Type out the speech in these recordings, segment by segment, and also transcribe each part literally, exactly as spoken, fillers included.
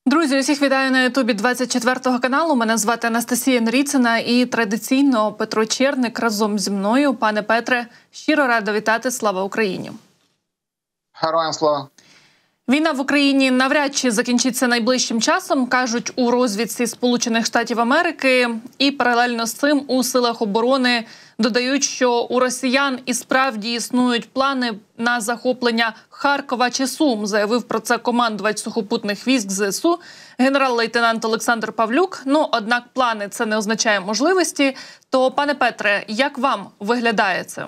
Друзі, усіх вітаю на ютубі двадцять четвертого каналу. Мене звати Анастасія Норіцина і традиційно Петро Черник разом зі мною. Пане Петре, щиро рада вітати. Слава Україні! Героям слава! Війна в Україні навряд чи закінчиться найближчим часом, кажуть у розвідці Сполучених Штатів Америки. І паралельно з цим у силах оборони додають, що у росіян і справді існують плани на захоплення Харкова чи Сум. Заявив про це командувач сухопутних військ ЗСУ генерал-лейтенант Олександр Павлюк. Ну, однак плани – це не означає можливості. То, пане Петре, як вам виглядає це?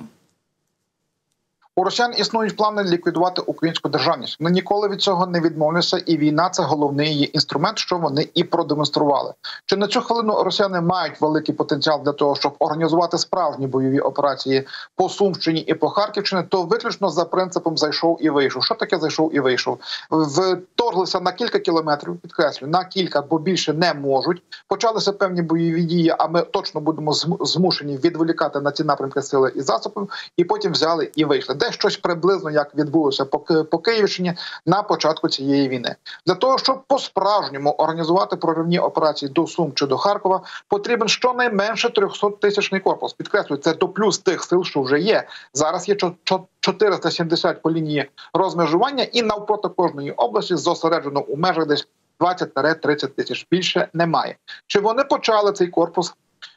У росіян існують плани ліквідувати українську державність. Вони ніколи від цього не відмовляться, і війна – це головний її інструмент, що вони і продемонстрували. Чи на цю хвилину росіяни мають великий потенціал для того, щоб організувати справжні бойові операції по Сумщині і по Харківщині, то виключно за принципом «зайшов і вийшов». Що таке «зайшов і вийшов»? Вторглися на кілька кілометрів, підкреслю, на кілька, бо більше не можуть. Почалися певні бойові дії, а ми точно будемо змушені відволікати на ці напрямки сили і засобів, і потім взяли і вийшли. Де щось приблизно, як відбулося по, по Київщині на початку цієї війни. Для того, щоб по-справжньому організувати проривні операції до Сум чи до Харкова, потрібен щонайменше трьохсоттисячний корпус. Підкреслюю, це до плюс тих сил, що вже є. Зараз є чотириста сімдесят по лінії розмежування, і навпроти кожної області зосереджено у межах десь двадцять-тридцять тисяч. Більше немає. Чи вони почали цей корпус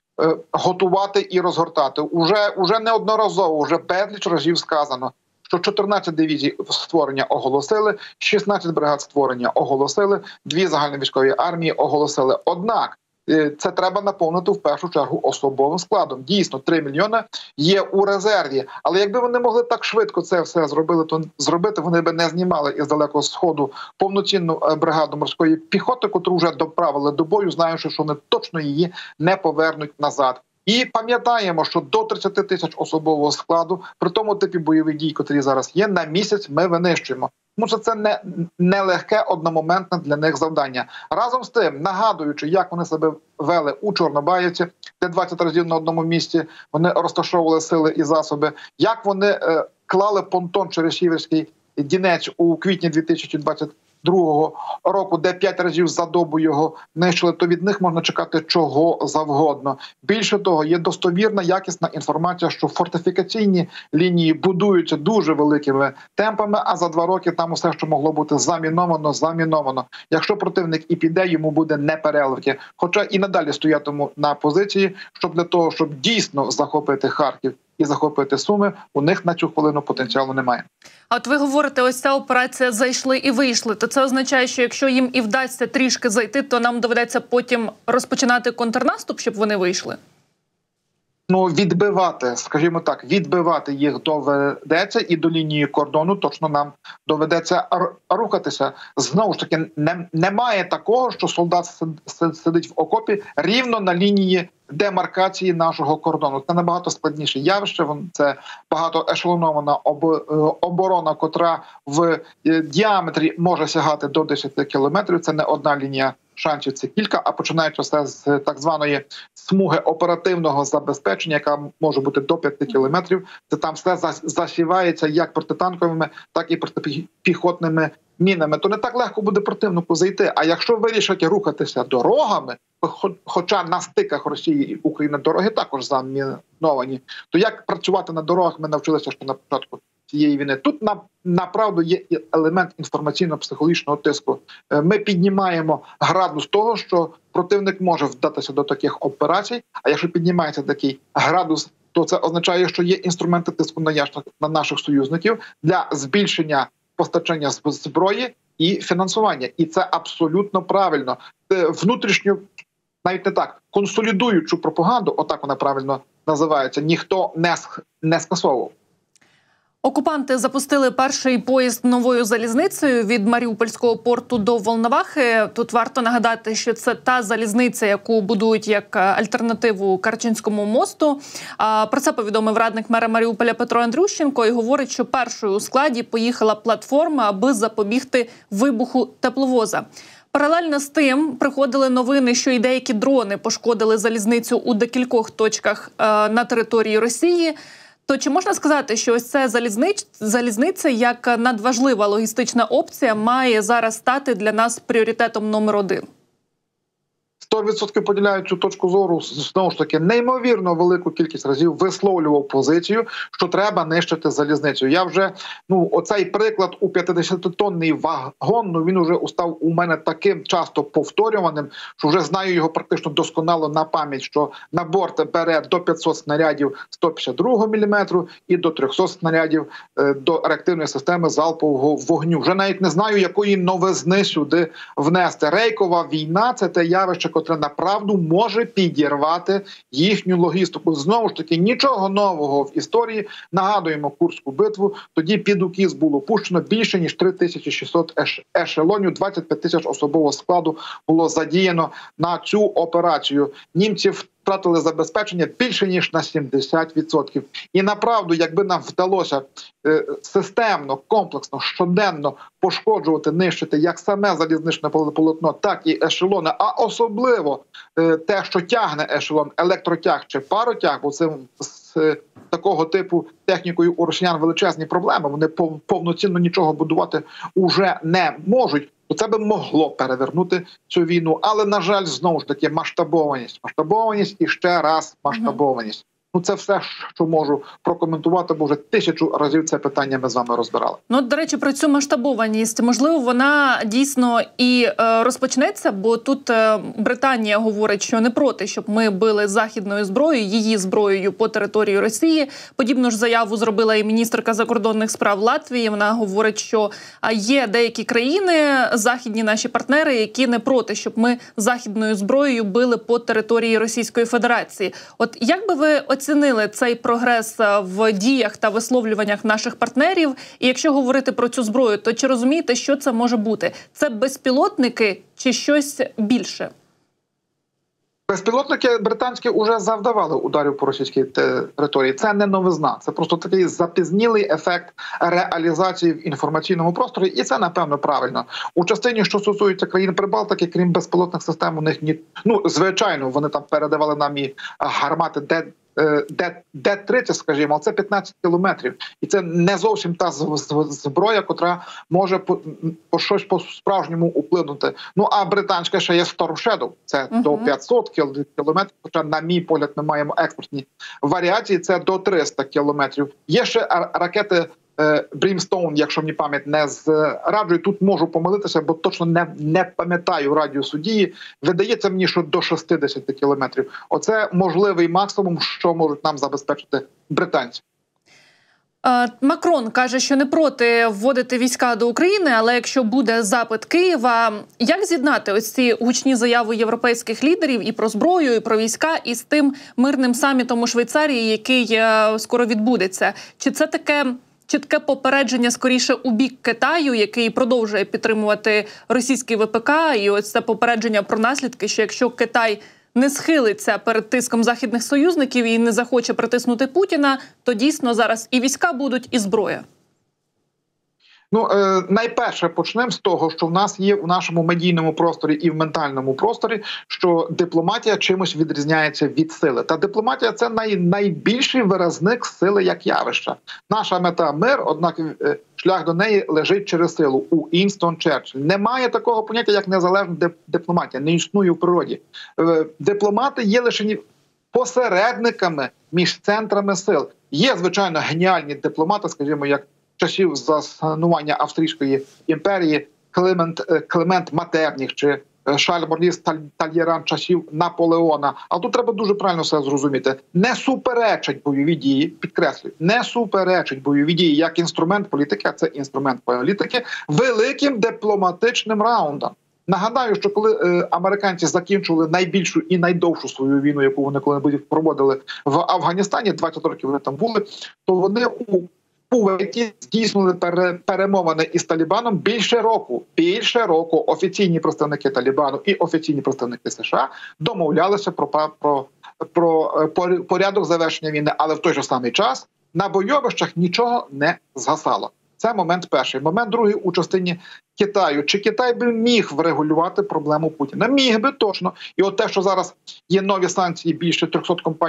готувати і розгортати? Уже, уже неодноразово, вже безліч разів сказано, що чотирнадцять дивізій створення оголосили, шістнадцять бригад створення оголосили, дві загальновійськові армії оголосили. Однак це треба наповнити в першу чергу особовим складом. Дійсно, три мільйони є у резерві. Але якби вони могли так швидко це все зробили, то зробити вони б не знімали із Далекого Сходу повноцінну бригаду морської піхоти, котру вже доправили до бою, знаючи, що вони точно її не повернуть назад. І пам'ятаємо, що до тридцяти тисяч особового складу при тому типі бойових дій, котрі зараз є, на місяць ми винищуємо. Тому що це не нелегке одномоментне для них завдання. Разом з тим, нагадуючи, як вони себе вели у Чорнобаївці, де двадцять разів на одному місці вони розташовували сили і засоби, як вони е, клали понтон через Сіверський Дінець у квітні дві тисячі двадцять другого року, де п'ять разів за добу його нищили, то від них можна чекати чого завгодно. Більше того, є достовірна, якісна інформація, що фортифікаційні лінії будуються дуже великими темпами, а за два роки там усе, що могло бути заміновано, заміновано. Якщо противник і піде, йому буде непереливки. Хоча і надалі стоятиму на позиції, щоб для того, щоб дійсно захопити Харків і захопити Суми, у них на цю хвилину потенціалу немає. А от ви говорите, ось ця операція «зайшли і вийшли», то це означає, що якщо їм і вдасться трішки зайти, то нам доведеться потім розпочинати контрнаступ, щоб вони вийшли? Ну, відбивати, скажімо так, відбивати їх доведеться, і до лінії кордону точно нам доведеться рухатися. Знову ж таки, не, немає такого, що солдат сидить в окопі рівно на лінії демаркації нашого кордону. Це набагато складніше явище, це багатоешелонована оборона, котра в діаметрі може сягати до десяти кілометрів. Це не одна лінія шансів, це кілька, а починаючи все з так званої смуги оперативного забезпечення, яка може бути до п'яти кілометрів, це там все засівається як протитанковими, так і протипіхотними мінами. То не так легко буде противнику зайти. А якщо вирішать рухатися дорогами, хоча на стиках Росії і України дороги також заміновані, то як працювати на дорогах ми навчилися ще на початку цієї війни. Тут на, направду є елемент інформаційно-психологічного тиску. Ми піднімаємо градус того, що противник може вдатися до таких операцій, а якщо піднімається такий градус, то це означає, що є інструменти тиску на, на наших союзників для збільшення постачання зброї і фінансування. І це абсолютно правильно. Внутрішню, навіть не так, консолідуючу пропаганду, отак вона правильно називається, ніхто не, не скасовував. Окупанти запустили перший поїзд новою залізницею від Маріупольського порту до Волновахи. Тут варто нагадати, що це та залізниця, яку будують як альтернативу Керченському мосту. Про це повідомив радник мера Маріуполя Петро Андрющенко і говорить, що першою у складі поїхала платформа, аби запобігти вибуху тепловоза. Паралельно з тим приходили новини, що і деякі дрони пошкодили залізницю у декількох точках на території Росії. То чи можна сказати, що ось це залізниць, залізниця як надважлива логістична опція має зараз стати для нас пріоритетом номер один? сто відсотків поділяю цю точку зору. Знову ж таки, неймовірно велику кількість разів висловлював позицію, що треба нищити залізницю. Я вже, ну, оцей приклад у п'ятдесятитонний вагон, ну, він уже став у мене таким часто повторюваним, що вже знаю його практично досконало на пам'ять, що на борт бере до п'ятсот снарядів сто п'ятдесят другого міліметру і до трьохсот снарядів е, до реактивної системи залпового вогню. Вже навіть не знаю, якої новизни сюди внести. Рейкова війна – це те явище, котре направду може підірвати їхню логістику. Знову ж таки, нічого нового в історії. Нагадуємо Курську битву. Тоді під укіз було пущено більше, ніж три тисячі шістсот ешелонів, двадцять п'ять тисяч особового складу було задіяно на цю операцію. Німці втратили забезпечення більше, ніж на сімдесят відсотків. І направду, якби нам вдалося е, системно, комплексно, щоденно пошкоджувати, нищити як саме залізничне полотно, так і ешелони, а особливо е, те, що тягне ешелон, електротяг чи паротяг, бо це з е, такого типу технікою у росіян величезні проблеми, вони пов, повноцінно нічого будувати уже не можуть, то це би могло перевернути цю війну. Але, на жаль, знову ж таки, масштабованість. Масштабованість і ще раз масштабованість. Ну, це все, що можу прокоментувати, бо вже тисячу разів це питання ми з вами розбирали. Ну, до речі, про цю масштабованість, можливо, вона дійсно і е, розпочнеться, бо тут е, Британія говорить, що не проти, щоб ми били західною зброєю, її зброєю по території Росії. Подібну ж заяву зробила і міністерка закордонних справ Латвії. Вона говорить, що є деякі країни, західні наші партнери, які не проти, щоб ми західною зброєю били по території Російської Федерації. От як би ви оцінили цей прогрес в діях та висловлюваннях наших партнерів? І якщо говорити про цю зброю, то чи розумієте, що це може бути? Це безпілотники чи щось більше? Безпілотники британські вже завдавали ударів по російській території. Це не новизна. Це просто такий запізнілий ефект реалізації в інформаційному просторі. І це, напевно, правильно. У частині, що стосується країн Прибалтики, крім безпілотних систем, у них ні... Ну, звичайно, вони там передавали нам і гармати Д Д тридцять, скажімо, це п'ятнадцять кілометрів. І це не зовсім та зброя, котра може по, по щось по-справжньому вплинути. Ну, а британська ще є Storm Shadow. Це uh-huh. до п'ятсот кілометрів, хоча, на мій погляд, ми маємо експортні варіації, це до триста кілометрів. Є ще ракети Brimstone, якщо мені пам'ять не зраджує, тут можу помилитися, бо точно не, не пам'ятаю радіусу дії. Видається мені, що до шістдесят кілометрів. Оце можливий максимум, що можуть нам забезпечити британці. Макрон каже, що не проти вводити війська до України, але якщо буде запит Києва, як з'єднати ось ці гучні заяви європейських лідерів і про зброю, і про війська, із тим мирним самітом у Швейцарії, який скоро відбудеться? Чи це таке чітке попередження скоріше у бік Китаю, який продовжує підтримувати російський ВПК, і ось це попередження про наслідки, що якщо Китай не схилиться перед тиском західних союзників і не захоче притиснути Путіна, то дійсно зараз і війська будуть, і зброя? Ну, е, найперше почнемо з того, що в нас є в нашому медійному просторі і в ментальному просторі, що дипломатія чимось відрізняється від сили. Та дипломатія – це най, найбільший виразник сили як явища. Наша мета – мир, однак е, шлях до неї лежить через силу. У Інстон Черчилль. Немає такого поняття, як незалежна дипломатія. Не існує в природі. Е, дипломати є лише посередниками між центрами сил. Є, звичайно, геніальні дипломати, скажімо, як часів заснування Австрійської імперії, Клемент, Клемент Матерніх чи Шарль Моріс Тальєран часів Наполеона. А тут треба дуже правильно все зрозуміти. Не суперечать бойові дії, підкреслюю, не суперечать бойові дії як інструмент політики, а це інструмент політики, великим дипломатичним раундом. Нагадаю, що коли е, американці закінчили найбільшу і найдовшу свою війну, яку вони коли-небудь проводили в Афганістані, двадцять років вони там були, то вони у Кувейті здійснили перемовини із Талібаном більше року. Більше року офіційні представники Талібану і офіційні представники США домовлялися про, про, про порядок завершення війни, але в той же самий час на бойовищах нічого не згасало. Це момент перший. Момент другий у частині Китаю. Чи Китай би міг врегулювати проблему Путіна? Міг би, точно. І от те, що зараз є нові санкції, більше трьохсот компаній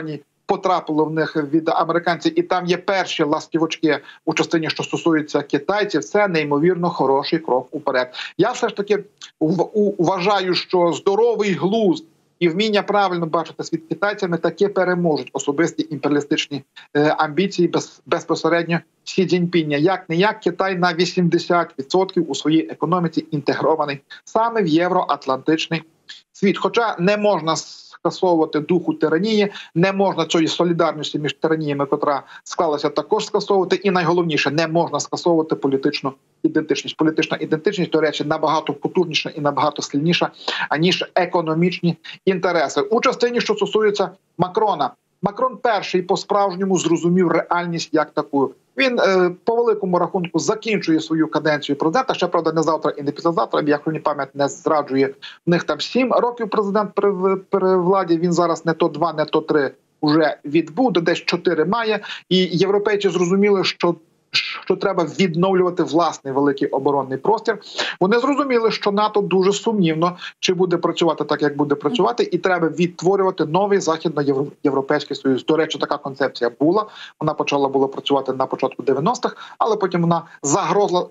потрапило в них від американців, і там є перші ластівочки у частині, що стосується китайців, це неймовірно хороший крок уперед. Я все ж таки вважаю, що здоровий глузд і вміння правильно бачити світ китайцями таки переможуть особисті імперіалістичні е, амбіції без, безпосередньо Сі Цзіньпіня. Як-не-як, Китай на вісімдесят відсотків у своїй економіці інтегрований саме в євроатлантичний світ. Хоча не можна скасовувати духу тиранії, не можна цієї солідарності між тираніями, котра склалася, також скасовувати. І найголовніше, не можна скасовувати політичну ідентичність. Політична ідентичність, до речі, набагато потужніша і набагато сильніша, аніж економічні інтереси. У частині, що стосується Макрона. Макрон перший по-справжньому зрозумів реальність як таку. Він е, по великому рахунку закінчує свою каденцію президента. Ще, правда, не завтра і не післязавтра. Якщо мені пам'ять не зраджує, в них там сім років президент при, при владі. Він зараз не то два, не то три вже відбув, десь чотири має. І європейці зрозуміли, що що треба відновлювати власний великий оборонний простір. Вони зрозуміли, що НАТО дуже сумнівно, чи буде працювати так, як буде працювати, і треба відтворювати новий Західноєвропейський Союз. До речі, така концепція була. Вона почала було працювати на початку дев'яностих, але потім вона загрозла,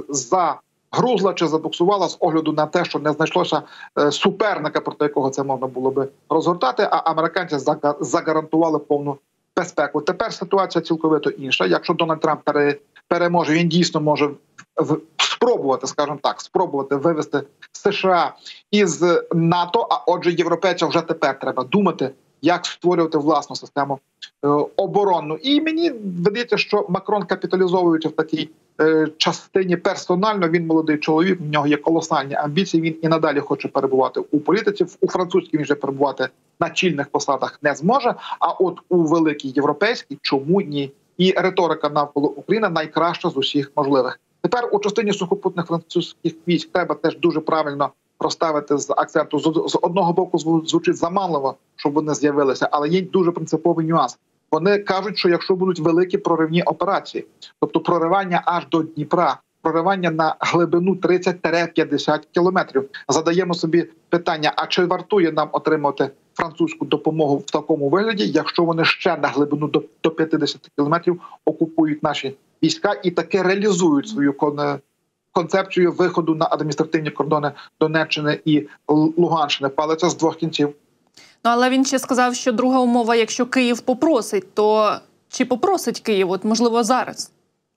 загрузла чи забуксувала з огляду на те, що не знайшлося суперника, проти якого це можна було би розгортати, а американці загарантували повну безпеку. Тепер ситуація цілковито інша. Якщо Дональд Трамп переможе, він дійсно може спробувати, скажімо так, спробувати вивести США із НАТО, а отже, європейцям вже тепер треба думати, як створювати власну систему е, оборонну. І мені видається, що Макрон, капіталізовуючи в такій е, частині персонально, він молодий чоловік, в нього є колосальні амбіції, він і надалі хоче перебувати у політиці, у французькій він вже перебувати на чільних посадах не зможе, а от у великій європейській чому ні? І риторика навколо України найкраща з усіх можливих. Тепер у частині сухопутних французьких військ треба теж дуже правильно розставити з акценту. З одного боку звучить заманливо, щоб вони з'явилися, але є дуже принциповий нюанс. Вони кажуть, що якщо будуть великі проривні операції, тобто проривання аж до Дніпра, проривання на глибину тридцять - п'ятдесят кілометрів, задаємо собі питання, а чи вартує нам отримати французьку допомогу в такому вигляді, якщо вони ще на глибину до, до п'ятдесят кілометрів окупують наші війська і таки реалізують свою концепцію виходу на адміністративні кордони Донеччини і Луганщини. Палиця з двох кінців. Ну, але він ще сказав, що друга умова, якщо Київ попросить, то чи попросить Київ, от можливо зараз?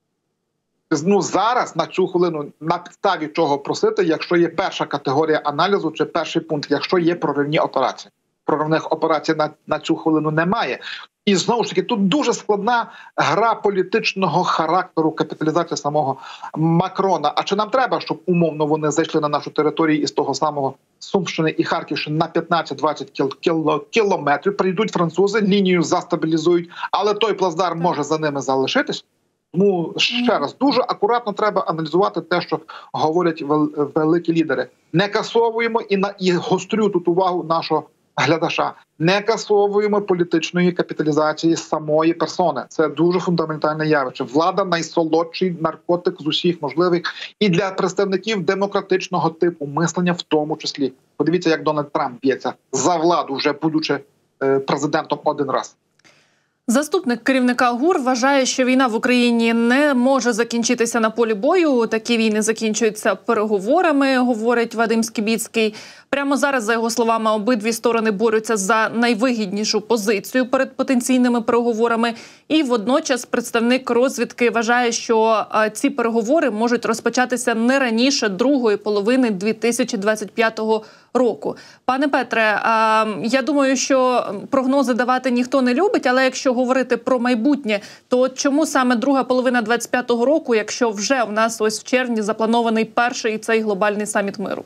Ну, зараз, на цю хвилину, на підставі чого просити, якщо є перша категорія аналізу чи перший пункт, якщо є проривні операції. Проривних операцій на, на цю хвилину немає. І знову ж таки, тут дуже складна гра політичного характеру, капіталізація самого Макрона. А чи нам треба, щоб умовно вони зайшли на нашу територію із того самого Сумщини і Харківщини на п'ятнадцять - двадцять кіл кіл кілометрів, прийдуть французи, лінію застабілізують, але той плацдарм може за ними залишитись? Тому ще раз, дуже акуратно треба аналізувати те, що говорять великі лідери. Не касовуємо і, на, і гострю тут увагу нашого глядача. Не касовуємо політичної капіталізації самої персони. Це дуже фундаментальне явище. Влада – найсолодший наркотик з усіх можливих і для представників демократичного типу мислення в тому числі. Подивіться, як Дональд Трамп б'ється за владу, вже будучи президентом один раз. Заступник керівника ГУР вважає, що війна в Україні не може закінчитися на полі бою. Такі війни закінчуються переговорами, говорить Вадим Скібіцький. Прямо зараз, за його словами, обидві сторони борються за найвигіднішу позицію перед потенційними переговорами. І водночас представник розвідки вважає, що ці переговори можуть розпочатися не раніше другої половини дві тисячі двадцять п'ятого року. Пане Петре, я думаю, що прогнози давати ніхто не любить, але якщо говорити про майбутнє, то чому саме друга половина двадцять п'ятого року, якщо вже в нас ось в червні запланований перший цей глобальний саміт миру?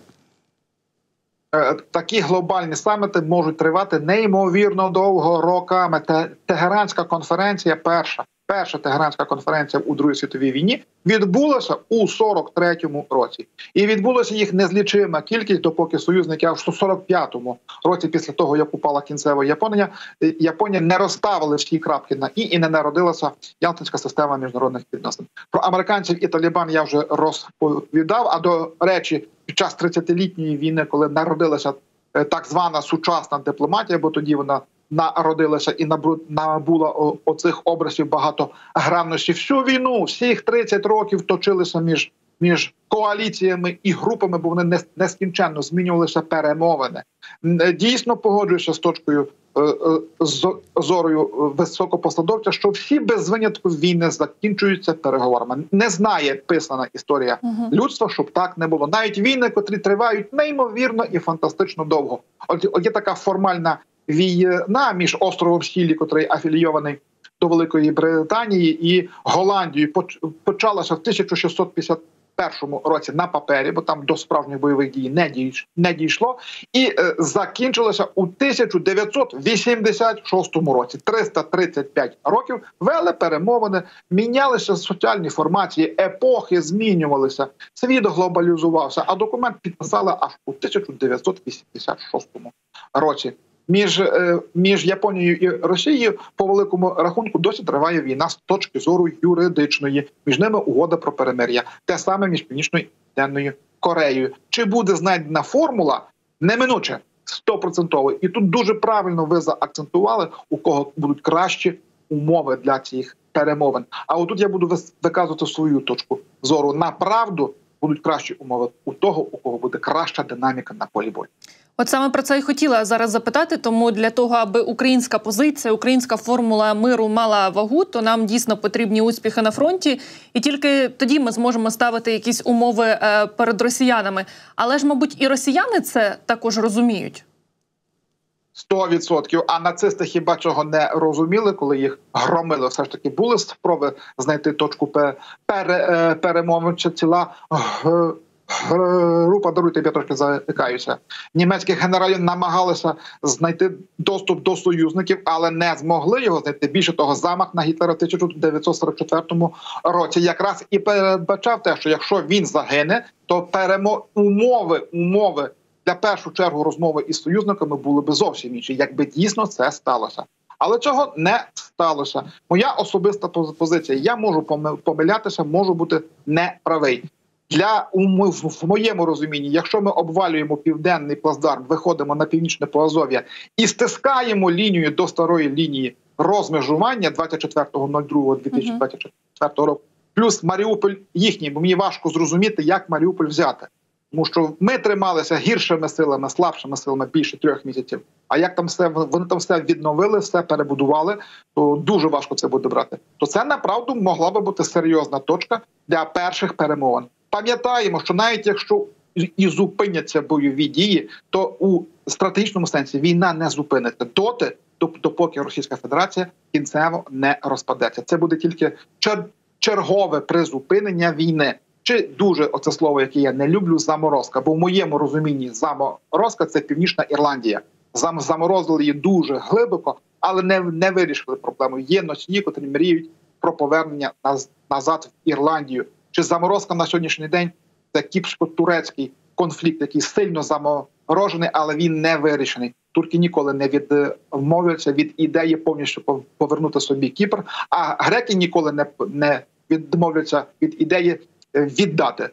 Такі глобальні саміти можуть тривати неймовірно довго, роками. Тегеранська конференція, перша, перша Тегеранська конференція у Другій світовій війні відбулася у сорок третьому році. І відбулася їх незлічима кількість, допоки союзники аж у сорок п'ятому році, після того, як упала кінцева Японія, Японія не розставили всі крапки на «і» і не народилася Ялтинська система міжнародних відносин. Про американців і Талібан я вже розповідав, а до речі, під час тридцятилітньої війни, коли народилася так звана сучасна дипломатія, бо тоді вона народилася і набула оцих образів багатогранності. Всю війну, всіх тридцять років точилися між, між коаліціями і групами, бо вони нескінченно змінювалися перемовини. Дійсно погоджуюся з точкою з зорою високопосадовця, що всі без винятку війни закінчуються переговорами. Не знає писана історія uh-huh. людства, щоб так не було. Навіть війни, котрі тривають неймовірно і фантастично довго. От, от є така формальна війна між островом Сілі, котрий афілійований до Великої Британії, і Голландією, почалася в тисяча шістсот п'ятдесят першому році на папері, бо там до справжніх бойових дій не, дійш, не дійшло, і е, закінчилося у тисяча дев'ятсот вісімдесят шостому році. триста тридцять п'ять років вели перемовини, мінялися соціальні формації, епохи змінювалися, світ глобалізувався, а документ підписали аж у тисяча дев'ятсот вісімдесят шостому році. Між, між Японією і Росією по великому рахунку досі триває війна з точки зору юридичної. Між ними угода про перемир'я. Те саме між Північною і Південною Кореєю. Чи буде знайдена формула? Неминуче, стопроцентово. І тут дуже правильно ви заакцентували, у кого будуть кращі умови для цих перемовин. А отут я буду виказувати свою точку зору. На правду будуть кращі умови у того, у кого буде краща динаміка на полі бою. От саме про це і хотіла зараз запитати, тому для того, аби українська позиція, українська формула миру мала вагу, то нам дійсно потрібні успіхи на фронті, і тільки тоді ми зможемо ставити якісь умови перед росіянами. Але ж, мабуть, і росіяни це також розуміють. Сто відсотків. А нацисти хіба цього не розуміли, коли їх громили? Все ж таки були спроби знайти точку пере, перемови, чи ціла група, даруйте, я трошки заякаюся, німецьких генералів намагалися знайти доступ до союзників, але не змогли його знайти. Більше того, замах на Гітлера в тисяча дев'ятсот сорок четвертому році якраз і передбачав те, що якщо він загине, то перемо... умови, умови для першу чергу розмови із союзниками були б зовсім інші, якби дійсно це сталося. Але цього не сталося. Моя особиста позиція. Я можу помилятися, можу бути неправий. Для, в моєму розумінні, якщо ми обвалюємо південний плацдарм, виходимо на північне Поазов'я і стискаємо лінію до старої лінії розмежування двадцять четвертого другого дві тисячі двадцять четвертого року, плюс Маріуполь їхній, бо мені важко зрозуміти, як Маріуполь взяти. Тому що ми трималися гіршими силами, слабшими силами більше трьох місяців. А як там все, вони там все відновили, все перебудували, то дуже важко це буде брати. То це, направду, могла би бути серйозна точка для перших перемовин. Пам'ятаємо, що навіть якщо і зупиняться бойові дії, то у стратегічному сенсі війна не зупиниться доти, допоки Російська Федерація кінцево не розпадеться. Це буде тільки чер чергове призупинення війни. Чи дуже, оце слово, яке я не люблю, заморозка. Бо в моєму розумінні заморозка – це Північна Ірландія. Зам заморозили її дуже глибоко, але не, не вирішили проблему. Є носії, котрі мріють про повернення наз назад в Ірландію. Чи заморозка на сьогоднішній день – це кіпрсько-турецький конфлікт, який сильно заморожений, але він не вирішений. Турки ніколи не відмовляться від ідеї повністю повернути собі Кіпр, а греки ніколи не, не відмовляться від ідеї віддати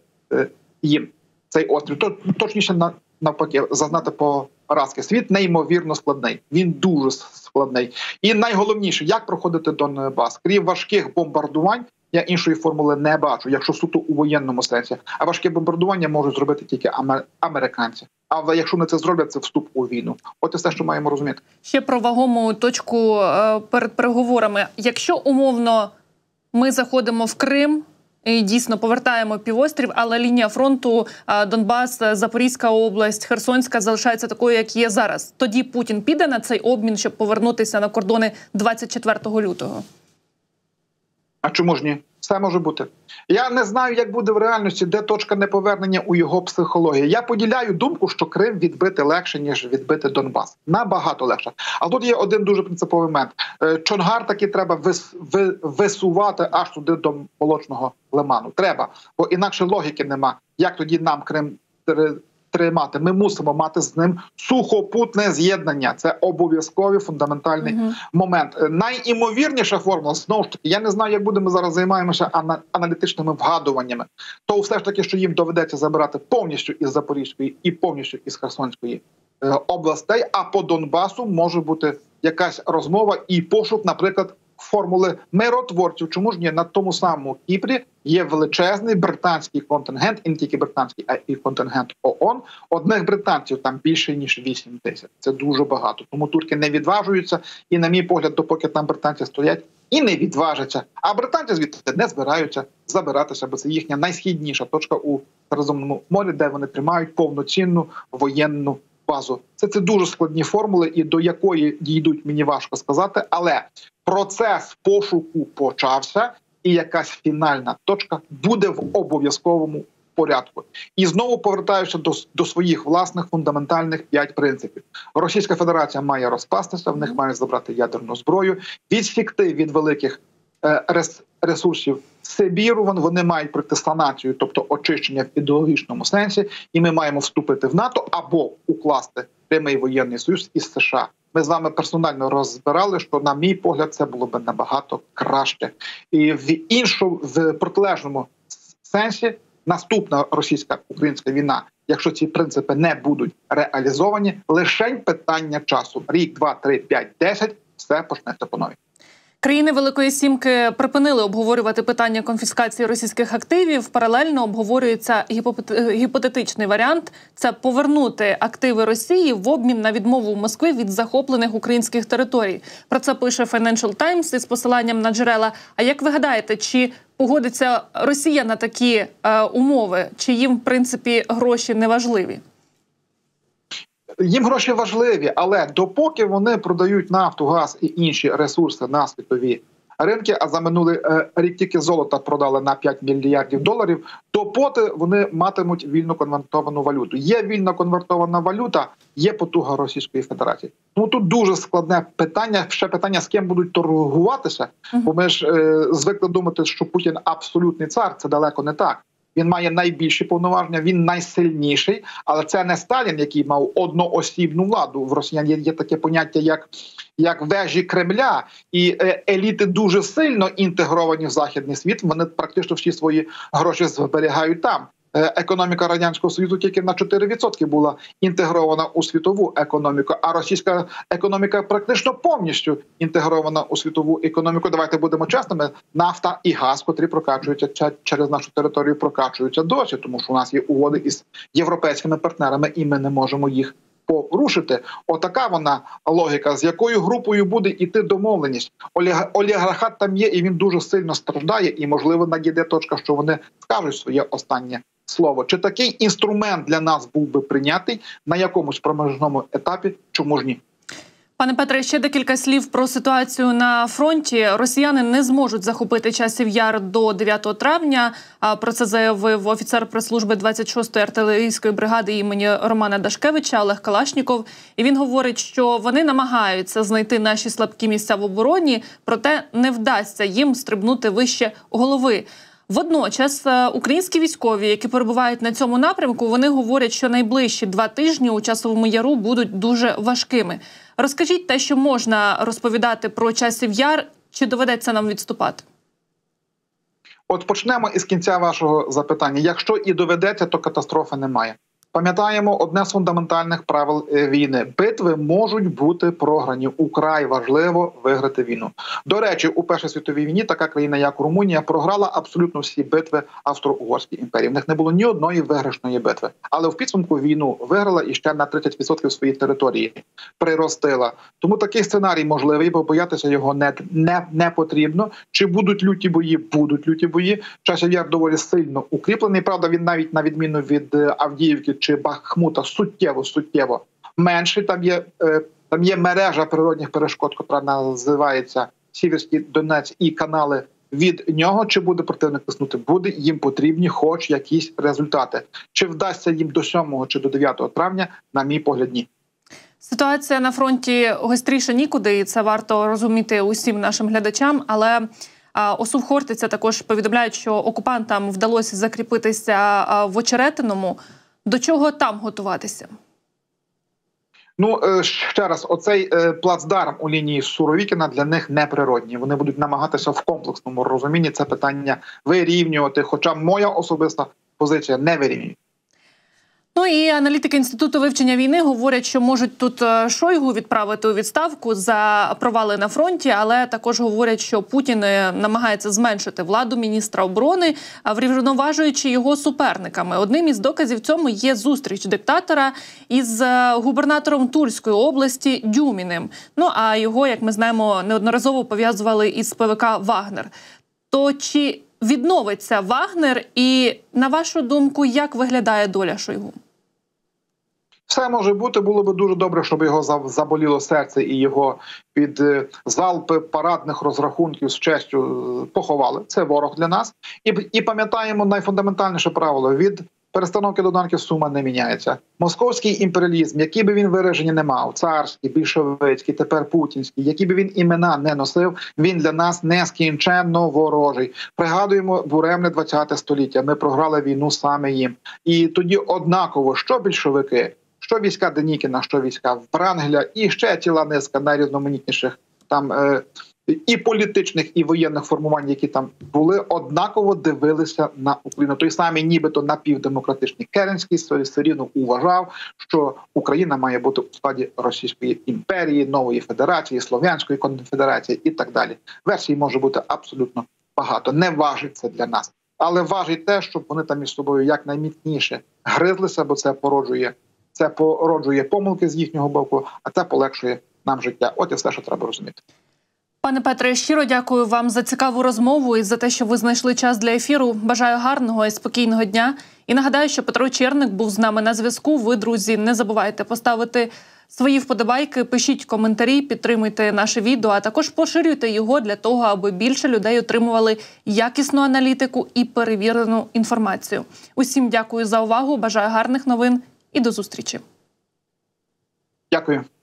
їм цей острів. Точніше, навпаки, зазнати поразки. Світ неймовірно складний. Він дуже складний. І найголовніше, як проходити Донбас. Крім важких бомбардувань, я іншої формули не бачу, якщо суто у воєнному сенсі. А важке бомбардування можуть зробити тільки американці. А якщо вони це зроблять, це вступ у війну. От і все, що маємо розуміти. Ще про вагому точку перед переговорами. Якщо умовно ми заходимо в Крим, і дійсно повертаємо півострів, але лінія фронту Донбас, Запорізька область, Херсонська залишається такою, як є зараз. Тоді Путін піде на цей обмін, щоб повернутися на кордони двадцять четвертого лютого? А чому ж ні? Все може бути. Я не знаю, як буде в реальності, де точка неповернення у його психології. Я поділяю думку, що Крим відбити легше, ніж відбити Донбас. Набагато легше. А тут є один дуже принциповий момент. Чонгар таки треба вис, ви, висувати аж туди до Молочного лиману. Треба, бо інакше логіки нема. Як тоді нам Крим тримати? Ми мусимо мати з ним сухопутне з'єднання. Це обов'язковий фундаментальний uh-huh. момент. Найімовірніша формула, знову ж таки, я не знаю, як будемо зараз займаємося аналітичними вгадуваннями, то все ж таки, що їм доведеться забирати повністю із Запорізької і повністю із Херсонської областей, а по Донбасу може бути якась розмова і пошук, наприклад, формули миротворців. Чому ж ні? На тому самому Кіпрі є величезний британський контингент, і не тільки британський, а й контингент ООН. Одних британців там більше, ніж вісім тисяч. Це дуже багато. Тому турки не відважуються, і, на мій погляд, допоки там британці стоять, і не відважаться. А британці звідти не збираються забиратися, бо це їхня найсхідніша точка у Середземному морі, де вони тримають повноцінну воєнну базу. Це, це дуже складні формули, і до якої дійдуть, мені важко сказати, але процес пошуку почався, і якась фінальна точка буде в обов'язковому порядку. І знову повертаюся до, до своїх власних фундаментальних п'ять принципів. Російська Федерація має розпастися, в них мають забрати ядерну зброю, відсікти від великих е, рес, ресурсів Сибіру, вони мають пройти санацію, тобто очищення в ідеологічному сенсі, і ми маємо вступити в НАТО або укласти прямий воєнний союз із США. Ми з вами персонально розбирали, що, на мій погляд, це було б набагато краще. І в іншому, в протилежному сенсі, наступна російсько-українська війна, якщо ці принципи не будуть реалізовані, лишень питання часу. Рік, два, три, п'ять, десять, все почнеться по новій. Країни Великої Сімки припинили обговорювати питання конфіскації російських активів. Паралельно обговорюється гіпотетичний варіант – це повернути активи Росії в обмін на відмову Москви від захоплених українських територій. Про це пише Financial Times із посиланням на джерела. А як ви гадаєте, чи погодиться Росія на такі е, умови? Чи їм, в принципі, гроші не важливі? Їм гроші важливі, але допоки вони продають нафту, газ і інші ресурси на світові ринки, а за минулий рік тільки золота продали на п'ять мільярдів доларів, допоки вони матимуть вільно конвертовану валюту. Є вільно конвертована валюта, є потуга Російської Федерації. Ну тут дуже складне питання, ще питання, з ким будуть торгуватися, бо ми ж е, звикли думати, що Путін абсолютний цар, це далеко не так. Він має найбільші повноваження, він найсильніший, але це не Сталін, який мав одноосібну владу. В росіян є, є таке поняття, як, як вежі Кремля, і е, еліти дуже сильно інтегровані в західний світ, вони практично всі свої гроші зберігають там. Е, економіка Радянського Союзу тільки на чотири відсотки була інтегрована у світову економіку, а російська економіка практично повністю інтегрована у світову економіку. Давайте будемо чесними, нафта і газ, котрі прокачуються через нашу територію, прокачуються досі, тому що у нас є угоди із європейськими партнерами, і ми не можемо їх порушити. Отака вона логіка, з якою групою буде йти домовленість. Оліг... Олігархат там є, і він дуже сильно страждає, і, можливо, надійде точка, що вони скажуть своє останнє слово. Чи такий інструмент для нас був би прийнятий на якомусь проміжному етапі, чому ж ні? Пане Петре, ще декілька слів про ситуацію на фронті. Росіяни не зможуть захопити Часів Яр до дев'ятого травня. Про це заявив офіцер прес-служби двадцять шостої артилерійської бригади імені Романа Дашкевича Олег Калашніков. І він говорить, що вони намагаються знайти наші слабкі місця в обороні, проте не вдасться їм стрибнути вище голови. Водночас українські військові, які перебувають на цьому напрямку, вони говорять, що найближчі два тижні у Часовому Яру будуть дуже важкими. Розкажіть те, що можна розповідати про Часів Яр, чи доведеться нам відступати? От почнемо із кінця вашого запитання. Якщо і доведеться, то катастрофи немає. Пам'ятаємо одне з фундаментальних правил війни. Битви можуть бути програні. Украй важливо виграти війну. До речі, у Першій світовій війні така країна, як Румунія, програла абсолютно всі битви Австро-Угорській імперії. В них не було ні одної виграшної битви. Але в підсумку війну виграла і ще на тридцять відсотків своєї території приростила. Тому такий сценарій можливий, бо боятися його не, не, не потрібно. Чи будуть люті бої? Будуть люті бої. Часів Яр доволі сильно укріплений. Правда, він навіть на відміну від Авдіївки чи Бахмута суттєво, суттєво менший. Там є, е, там є мережа природних перешкод, яка називається Сіверський Донець, і канали від нього. Чи буде противник тиснути? Буде. Їм потрібні хоч якісь результати. Чи вдасться їм до сьомого чи до дев'ятого травня? На мій погляд, ні. Ситуація на фронті гостріша нікуди, і це варто розуміти усім нашим глядачам, але ОСУВ Хортиця також повідомляють, що окупантам вдалося закріпитися в Очеретиному. До чого там готуватися? Ну, ще раз, оцей плацдарм у лінії Суровікіна для них неприродній. Вони будуть намагатися в комплексному розумінні це питання вирівнювати, хоча моя особиста позиція не вирівнює. Ну і аналітики Інституту вивчення війни говорять, що можуть тут Шойгу відправити у відставку за провали на фронті, але також говорять, що Путін намагається зменшити владу міністра оборони, врівноважуючи його суперниками. Одним із доказів цьому є зустріч диктатора із губернатором Тульської області Дюміним. Ну а його, як ми знаємо, неодноразово пов'язували із ПВК «Вагнер». То чи відновиться Вагнер і, на вашу думку, як виглядає доля Шойгу? Все може бути, було б дуже добре, щоб його заболіло серце і його під залпи парадних розрахунків з честю поховали. Це ворог для нас. І, і пам'ятаємо найфундаментальніше правило: від перестановки доданків сума не міняється. Московський імперіалізм, який би він вираження не мав, царський, більшовицький, тепер путінський, які би він імена не носив, він для нас нескінченно ворожий. Пригадуємо буремне ХХ століття, ми програли війну саме їм. І тоді однаково, що більшовики, що війська Денікіна, що війська Врангеля, і ще ціла низка найрізноманітніших там е, і політичних, і воєнних формувань, які там були, однаково дивилися на Україну. Той самий нібито напівдемократичний Керенський все рівно вважав, що Україна має бути у складі Російської імперії, нової федерації, Слов'янської конфедерації і так далі. Версій може бути абсолютно багато. Не важить це для нас. Але важить те, щоб вони там між собою якнайміцніше гризлися, бо це породжує Це породжує помилки з їхнього боку, а це полегшує нам життя. От і все, що треба розуміти. Пане Петре, щиро дякую вам за цікаву розмову і за те, що ви знайшли час для ефіру. Бажаю гарного і спокійного дня. І нагадаю, що Петро Черник був з нами на зв'язку. Ви, друзі, не забувайте поставити свої вподобайки, пишіть коментарі, підтримуйте наше відео, а також поширюйте його для того, аби більше людей отримували якісну аналітику і перевірену інформацію. Усім дякую за увагу, бажаю гарних новин і до зустрічі. Дякую.